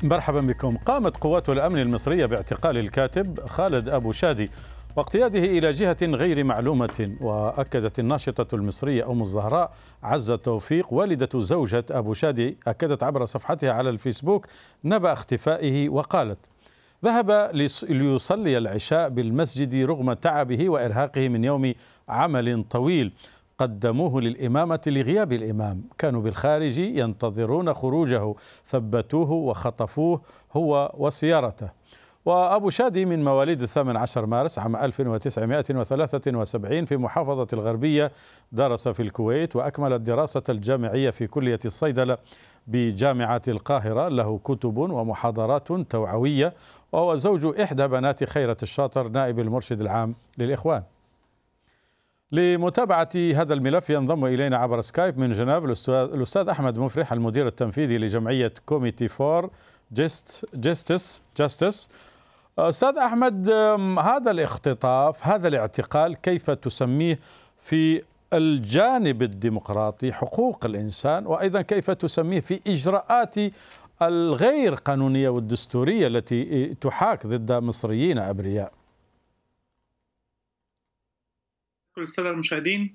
مرحبا بكم. قامت قوات الأمن المصرية باعتقال الكاتب خالد أبو شادي واقتياده إلى جهة غير معلومة. وأكدت الناشطة المصرية أم الزهراء عزة توفيق والدة زوجة أبو شادي، أكدت عبر صفحتها على الفيسبوك نبأ اختفائه وقالت: ذهب ليصلي العشاء بالمسجد رغم تعبه وإرهاقه من يوم عمل طويل قدموه للإمامة لغياب الإمام، كانوا بالخارج ينتظرون خروجه، ثبتوه وخطفوه هو وسيارته. وأبو شادي من مواليد 18 مارس عام 1973 في محافظة الغربية، درس في الكويت وأكمل الدراسة الجامعية في كلية الصيدلة بجامعة القاهرة، له كتب ومحاضرات توعوية، وهو زوج إحدى بنات خيرة الشاطر نائب المرشد العام للإخوان. لمتابعة هذا الملف ينضم إلينا عبر سكايب من جنيف الأستاذ أحمد مفرح، المدير التنفيذي لجمعية كوميتي فور جاستس. أستاذ أحمد، هذا الاختطاف، هذا الاعتقال، كيف تسميه في الجانب الديمقراطي حقوق الإنسان، وأيضا كيف تسميه في إجراءات الغير قانونية والدستورية التي تحاك ضد مصريين أبرياء؟ كل السادة المشاهدين،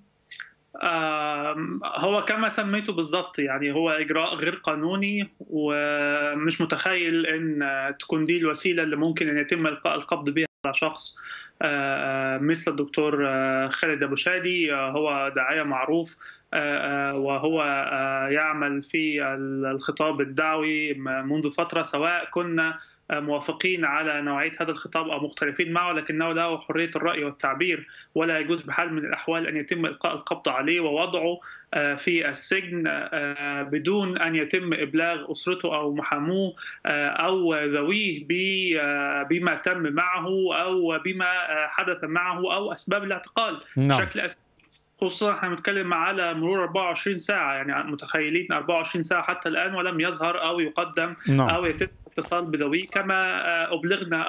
هو كما سميته بالضبط، يعني هو إجراء غير قانوني، ومش متخيل أن تكون دي الوسيلة اللي ممكن أن يتم إلقاء القبض بها على شخص مثل الدكتور خالد أبو شادي. هو داعية معروف، وهو يعمل في الخطاب الدعوي منذ فترة، سواء كنا موافقين على نوعية هذا الخطاب أو مختلفين معه، لكنه له حرية الرأي والتعبير، ولا يجوز بحال من الأحوال أن يتم إلقاء القبض عليه ووضعه في السجن بدون أن يتم إبلاغ أسرته أو محاموه أو ذويه بما تم معه أو بما حدث معه أو أسباب الاعتقال بشكل أساسي. خصوصا احنا بنتكلم على مرور 24 ساعة، يعني متخيلين 24 ساعة حتى الآن ولم يظهر أو يقدم أو يتم اتصال بذويه كما أبلغنا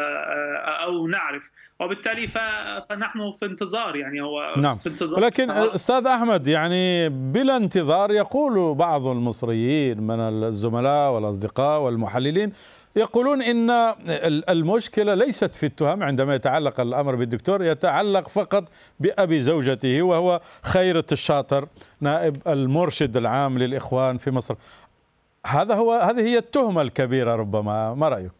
أو نعرف، وبالتالي فنحن في انتظار، يعني هو في انتظار. ولكن أستاذ أحمد، يعني بلا انتظار، يقول بعض المصريين من الزملاء والأصدقاء والمحللين يقولون إن المشكلة ليست في التهم عندما يتعلق الأمر بالدكتور، يتعلق فقط بأبي زوجته وهو خيرة الشاطر نائب المرشد العام للإخوان في مصر. هذه هي التهمة الكبيرة ربما، ما رأيك؟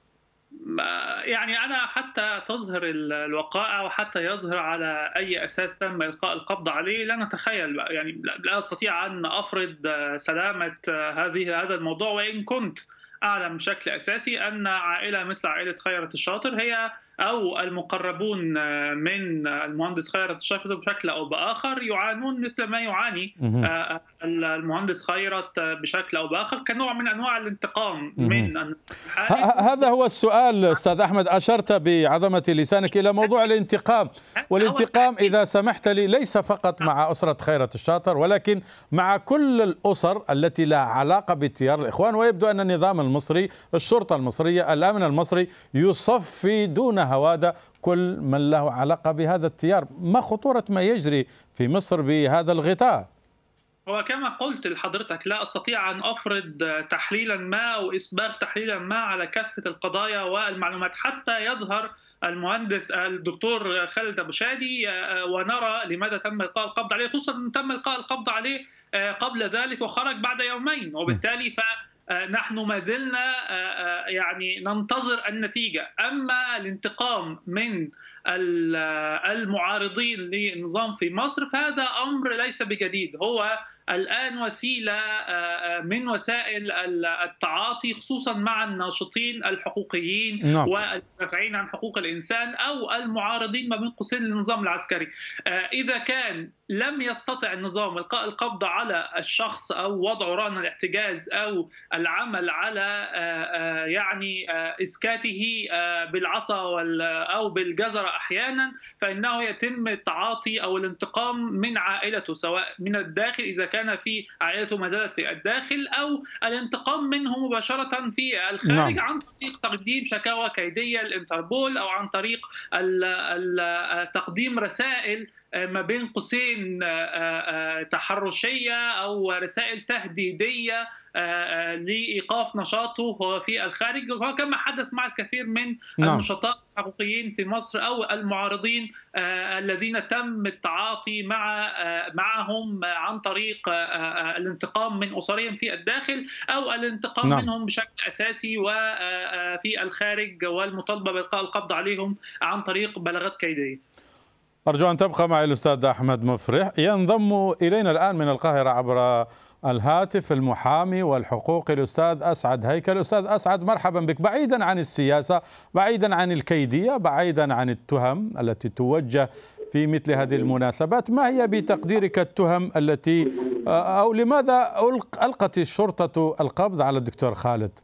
يعني أنا حتى تظهر الوقائع وحتى يظهر على أي أساس تم إلقاء القبض عليه لا نتخيل، يعني لا أستطيع أن أفرض سلامة هذا الموضوع، وإن كنت أعلم بشكل أساسي أن عائلة مثل عائلة خيرة الشاطر هي أو المقربون من المهندس خيرت الشاطر بشكل أو بآخر يعانون مثل ما يعاني المهندس خيرت بشكل أو بآخر، كنوع من أنواع الانتقام من هذا هو السؤال أستاذ أحمد. أشرت بعظمة لسانك إلى موضوع الانتقام، والانتقام إذا سمحت لي ليس فقط مع أسرة خيرت الشاطر، ولكن مع كل الأسر التي لها علاقة بتيار الإخوان. ويبدو أن النظام المصري، الشرطة المصرية، الأمن المصري يصفي دون هوادة كل من له علاقة بهذا التيار. ما خطورة ما يجري في مصر بهذا الغطاء؟ هو كما قلت لحضرتك لا أستطيع أن أفرض تحليلا ما أو إسباغ تحليلا ما على كافة القضايا والمعلومات حتى يظهر المهندس الدكتور خالد أبو شادي ونرى لماذا تم إلقاء القبض عليه، خصوصا أن تم إلقاء القبض عليه قبل ذلك وخرج بعد يومين، وبالتالي نحن ما زلنا يعني ننتظر النتيجة. أما الانتقام من المعارضين للنظام في مصر فهذا أمر ليس بجديد، هو الآن وسيلة من وسائل التعاطي خصوصا مع الناشطين الحقوقيين والمدافعين عن حقوق الإنسان أو المعارضين ما بين قوسين للنظام العسكري. إذا كان لم يستطع النظام إلقاء القبض على الشخص أو وضعه رهن الاحتجاز أو العمل على يعني إسكاته بالعصا أو بالجزرة أحيانا، فإنه يتم التعاطي أو الانتقام من عائلته سواء من الداخل إذا كان في عائلته ما زالت في الداخل، أو الانتقام منه مباشرة في الخارج عن طريق تقديم شكاوى كيدية للإنتربول أو عن طريق تقديم رسائل ما بين قوسين تحرشية أو رسائل تهديدية لإيقاف نشاطه هو في الخارج، وهو كما حدث مع الكثير من النشطاء الحقوقيين في مصر أو المعارضين الذين تم التعاطي معهم عن طريق الانتقام من أسرهم في الداخل أو الانتقام منهم بشكل أساسي وفي الخارج، والمطالبة بإلقاء القبض عليهم عن طريق بلاغات كيدية. أرجو أن تبقى معي الأستاذ أحمد مفرح. ينضم إلينا الآن من القاهرة عبر الهاتف المحامي والحقوقي الأستاذ أسعد هيكل. أستاذ أسعد، مرحبا بك. بعيدا عن السياسة، بعيدا عن الكيدية، بعيدا عن التهم التي توجه في مثل هذه المناسبات، ما هي بتقديرك التهم التي أو لماذا ألقت الشرطة القبض على الدكتور خالد؟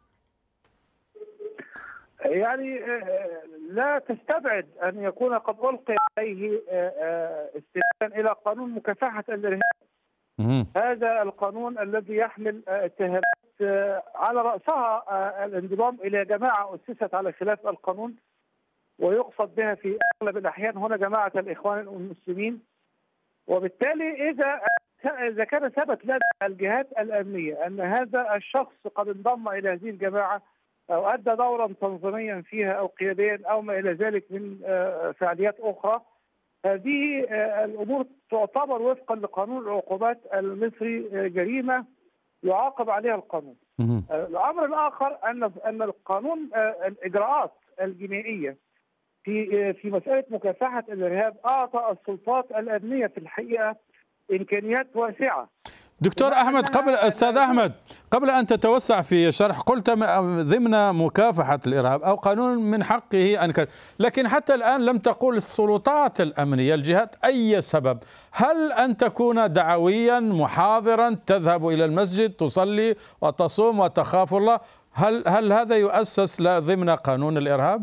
يعني لا تستبعد أن يكون قد ألقي عليه استنادا إلى قانون مكافحة الإرهاب. هذا القانون الذي يحمل اتهامات على رأسها الانضمام إلى جماعة أسست على خلاف القانون، ويقصد بها في أغلب الأحيان هنا جماعة الإخوان المسلمين. وبالتالي إذا كان ثبت لدى الجهات الأمنية أن هذا الشخص قد انضم إلى هذه الجماعة أو أدى دورا تنظيميا فيها أو قياديا أو ما إلى ذلك من فعاليات أخرى، هذه الأمور تعتبر وفقا لقانون العقوبات المصري جريمة يعاقب عليها القانون. الأمر الآخر أن القانون الإجراءات الجنائية في مسألة مكافحة الإرهاب أعطى السلطات الأمنية في الحقيقة إمكانيات واسعة. دكتور أحمد، أستاذ أحمد، قبل أن تتوسع في شرح، قلت ضمن مكافحة الإرهاب أو قانون من حقه أن لكن حتى الآن لم تقول السلطات الأمنية الجهات أي سبب. هل أن تكون دعويا محاضرا تذهب إلى المسجد تصلي وتصوم وتخاف الله، هل هذا يؤسس ضمن قانون الإرهاب؟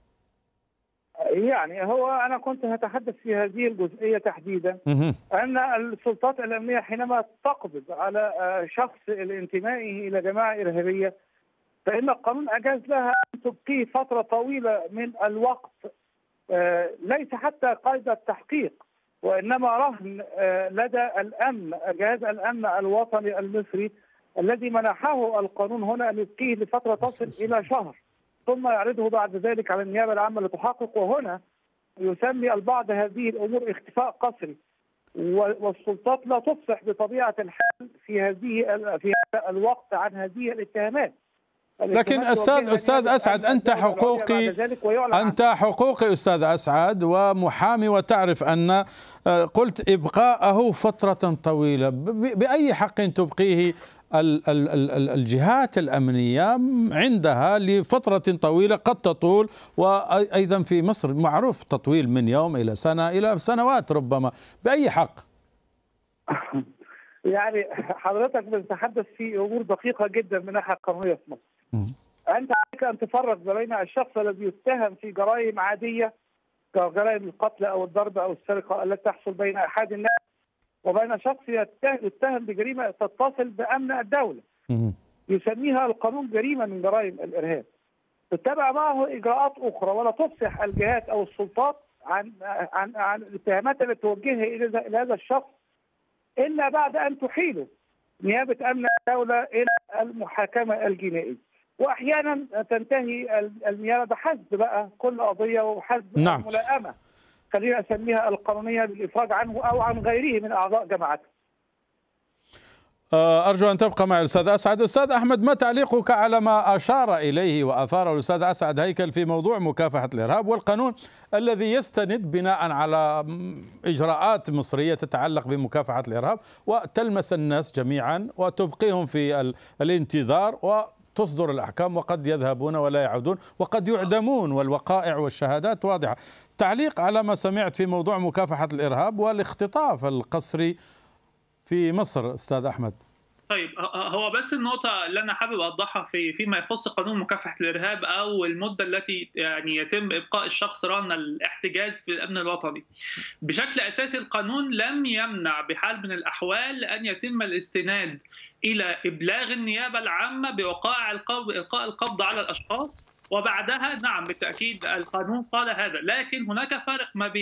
يعني هو أنا كنت أتحدث في هذه الجزئية تحديدا أن السلطات الأمنية حينما تقبض على شخص لانتمائه إلى جماعة إرهابية فإن القانون أجاز لها أن تبقيه فترة طويلة من الوقت، ليس حتى قيد التحقيق وإنما رهن لدى الأمن، جهاز الأمن الوطني المصري الذي منحه القانون هنا أن يبقيه لفترة تصل إلى شهر، ثم يعرضه بعد ذلك على النيابة العامة لتحقق. وهنا يسمي البعض هذه الأمور اختفاء قسري، والسلطات لا تفصح بطبيعة الحال في هذا الوقت عن هذه الاتهامات. لكن أستاذ أسعد، أنت حقوقي أستاذ أسعد ومحامي، وتعرف أن قلت إبقاءه فترة طويلة، بأي حق تبقيه الجهات الأمنية عندها لفترة طويلة قد تطول؟ وأيضا في مصر معروف تطويل من يوم إلى سنة إلى سنوات ربما، بأي حق؟ يعني حضرتك بتتحدث في أمور دقيقة جدا من الناحية القانونية في مصر. أنت عليك أن تفرق بين الشخص الذي يتهم في جرائم عادية كجرائم القتل أو الضرب أو السرقة التي تحصل بين أحد الناس، وبين شخص يتهم بجريمة تتصل بأمن الدولة يسميها القانون جريمة من جرائم الإرهاب. تتبع معه إجراءات أخرى ولا تفصح الجهات أو السلطات عن الاتهامات التي توجهها إلى هذا الشخص إلا بعد أن تحيله نيابة أمن الدولة إلى المحاكمة الجنائية. وأحيانا تنتهي النيابة بحسب بقى كل قضية وحسب الملائمة، خلينا أسميها القانونية، بالإفراج عنه أو عن غيره من أعضاء جماعته. أرجو أن تبقى معي الأستاذ أسعد. أستاذ أحمد، ما تعليقك على ما أشار إليه وأثاره الأستاذ أسعد هيكل في موضوع مكافحة الإرهاب والقانون الذي يستند بناء على إجراءات مصرية تتعلق بمكافحة الإرهاب وتلمس الناس جميعا وتبقيهم في الانتظار وتصدر الأحكام، وقد يذهبون ولا يعودون وقد يعدمون والوقائع والشهادات واضحة. تعليق على ما سمعت في موضوع مكافحة الإرهاب والاختطاف القسري في مصر أستاذ أحمد؟ طيب، هو بس النقطة اللي أنا حابب أوضحها فيما يخص قانون مكافحة الإرهاب أو المدة التي يعني يتم إبقاء الشخص رهن الاحتجاز في الأمن الوطني. بشكل أساسي القانون لم يمنع بحال من الأحوال أن يتم الاستناد إلى إبلاغ النيابة العامة بوقائع إلقاء القبض على الأشخاص، وبعدها نعم بالتأكيد القانون قال هذا. لكن هناك فرق ما بين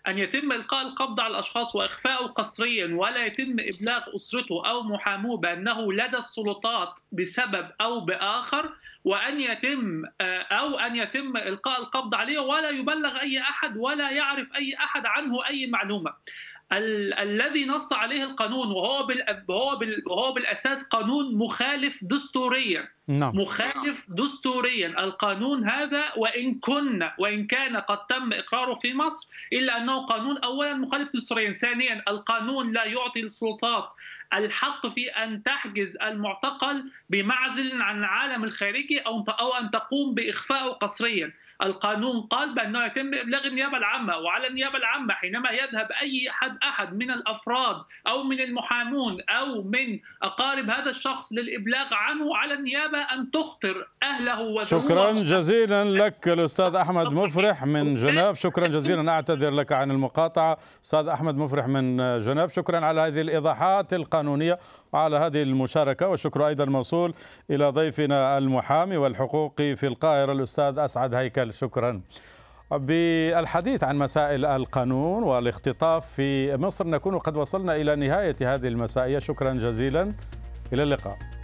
أن يتم إلقاء القبض على الأشخاص وإخفاءه قسريا ولا يتم إبلاغ أسرته أو محاموه بأنه لدى السلطات بسبب أو بآخر، وأن يتم إلقاء القبض عليه ولا يبلغ أي أحد ولا يعرف أي أحد عنه أي معلومة. الذي نص عليه القانون وهو بالأساس قانون مخالف دستوريا. نعم. مخالف دستوريا القانون هذا، وإن كان قد تم إقراره في مصر، إلا أنه قانون أولا مخالف دستوريا، ثانيا القانون لا يعطي السلطات الحق في أن تحجز المعتقل بمعزل عن العالم الخارجي أو أن تقوم بإخفائه قسريا. القانون قال بأنه يتم إبلاغ النيابة العامة، وعلى النيابة العامة حينما يذهب أي أحد من الأفراد أو من المحامون أو من أقارب هذا الشخص للإبلاغ عنه، على النيابة أن تخطر أهله وزوجه. شكرا جزيلا لك الأستاذ أحمد مفرح من جنيف. شكرا جزيلا، أعتذر لك عن المقاطعة. أستاذ أحمد مفرح من جنيف، شكرا على هذه الإيضاحات القانونية وعلى هذه المشاركة. والشكر أيضا موصول إلى ضيفنا المحامي والحقوقي في القاهرة الأستاذ أسعد هيكل. شكرا. بالحديث عن مسائل القانون والاختطاف في مصر نكون قد وصلنا إلى نهاية هذه المسائية. شكرا جزيلا، إلى اللقاء.